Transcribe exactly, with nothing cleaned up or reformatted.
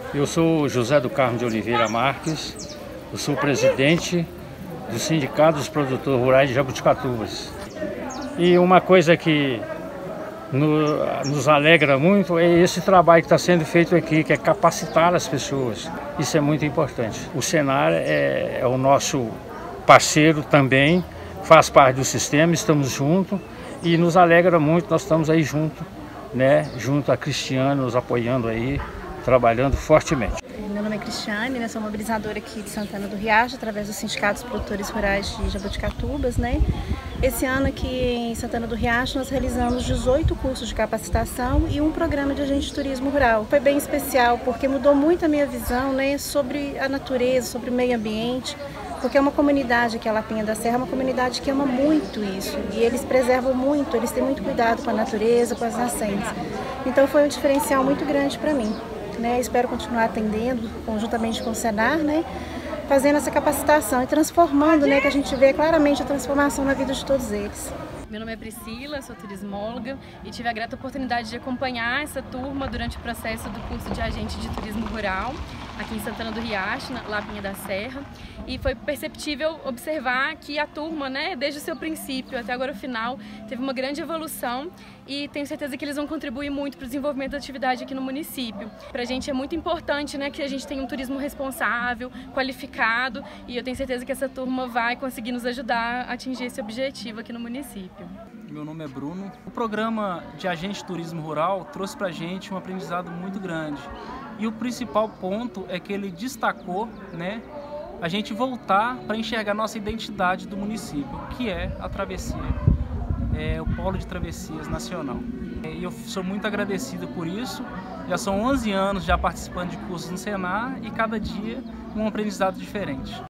Eu sou José do Carmo de Oliveira Marques, eu sou presidente do Sindicato dos Produtores Rurais de Jabuticatubas. E uma coisa que no, nos alegra muito é esse trabalho que está sendo feito aqui, que é capacitar as pessoas. Isso é muito importante. O Senar é, é o nosso parceiro também, faz parte do sistema, estamos juntos e nos alegra muito, nós estamos aí juntos, né, junto a Cristiane, nos apoiando aí, trabalhando fortemente. Meu nome é Cristiane, né, sou mobilizadora aqui de Santana do Riacho, através do Sindicato dos Produtores Rurais de Jabuticatubas, né? Esse ano aqui em Santana do Riacho nós realizamos dezoito cursos de capacitação e um programa de agente de turismo rural. Foi bem especial porque mudou muito a minha visão, né, sobre a natureza, sobre o meio ambiente, porque é uma comunidade aqui, a Lapinha da Serra, é uma comunidade que ama muito isso e eles preservam muito, eles têm muito cuidado com a natureza, com as nascentes. Então foi um diferencial muito grande para mim. Né, espero continuar atendendo conjuntamente com o Senar, né, fazendo essa capacitação e transformando, né, que a gente vê claramente a transformação na vida de todos eles. Meu nome é Priscila, sou turismóloga e tive a grata oportunidade de acompanhar essa turma durante o processo do curso de agente de turismo rural aqui em Santana do Riacho, na Lapinha da Serra, e foi perceptível observar que a turma, né, desde o seu princípio até agora o final, teve uma grande evolução e tenho certeza que eles vão contribuir muito para o desenvolvimento da atividade aqui no município. Para a gente é muito importante, né, que a gente tenha um turismo responsável, qualificado, e eu tenho certeza que essa turma vai conseguir nos ajudar a atingir esse objetivo aqui no município. Meu nome é Bruno. O programa de agente de turismo rural trouxe para a gente um aprendizado muito grande. E o principal ponto é que ele destacou, né, a gente voltar para enxergar nossa identidade do município, que é a travessia, é o polo de travessias nacional. E eu sou muito agradecido por isso. Já são onze anos já participando de cursos no Senar e cada dia um aprendizado diferente.